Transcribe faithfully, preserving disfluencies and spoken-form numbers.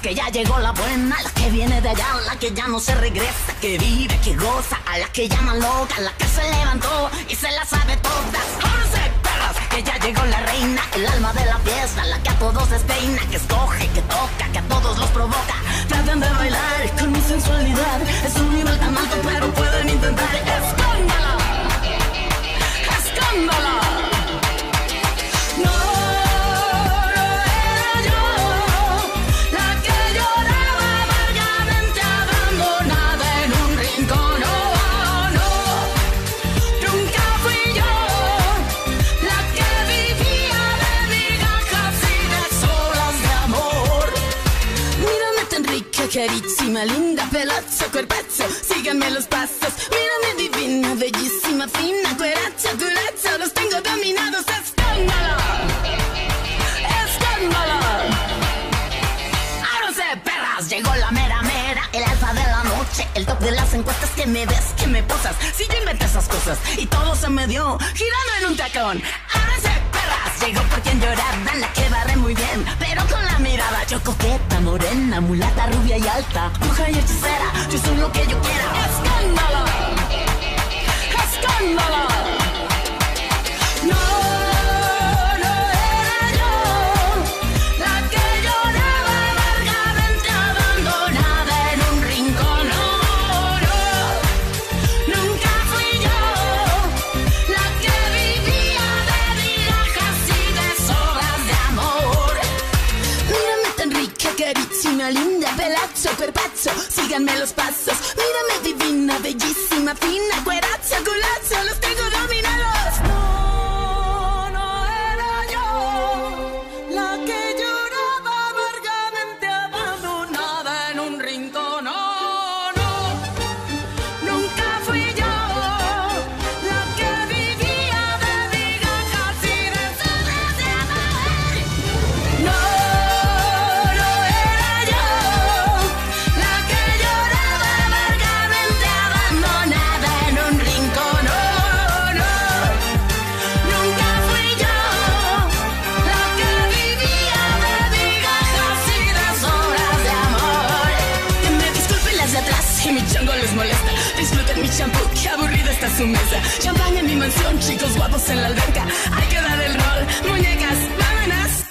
que ya llegó la buena, la que viene de allá, la que ya no se regresa, que vive, que goza, a la que llaman loca, la que se levantó y se la sabe todas. ¡Jódense, perras! Que ya llegó la reina, el alma de la fiesta, la que a todos despeina, que escoge, que toca, que a todos los provoca. Tratan de bailar con mi sensualidad, es un nivel tan alto pero pueden intentar. ¡Escándala! ¡Escándala! Carísima, linda, pelocho, cuerpazo, síganme los pasos. Mírame divina, bellísima, fina, cueracha, culacha, los tengo dominados. ¡Escándalo! ¡Escándalo! ¡Ábranse, perras! Llegó la mera mera, el alfa de la noche, el top de las encuestas. Que me ves, que me posas, si yo inventé esas cosas y todo se me dio girando en un tacón. ¡Ábranse, perras! Llegó por quien llorar, dan la que barre muy bien, pero con la mirada yo coqueta, morena, mulata, rubia y alta, bruja y hechicera, yo soy lo que yo quiera. ¡Escándalo! ¡Escándalo! No, no era yo la que lloraba amargamente abandonada en un rincón. No, no, nunca fui yo la que vivía de migajas y de sobras de amor. Mírame tan rica, carísima, linda, pelazo, cuerpazo, síganme los pasos. Mírame divina, bellísima, fina, cuerazo, culazo, los tengo dominados. No, no era yo la que lloraba amargamente abandonada en un rincón. No, no, nunca fui yo la que vivía de migajas y de sobras de amor. No, no era yo la que lloraba amargamente abandonada en un rincón. No, no, nunca fui yo la que vivía de migajas y de sobras de amor. Que me disculpen las de atrás y mi chango les molesta. Disfruten mi champú, que aburrida está su mesa. Champán en mi mansión, chicos guapos en la alberca. Hay que dar el rol, muñecas, vámonos.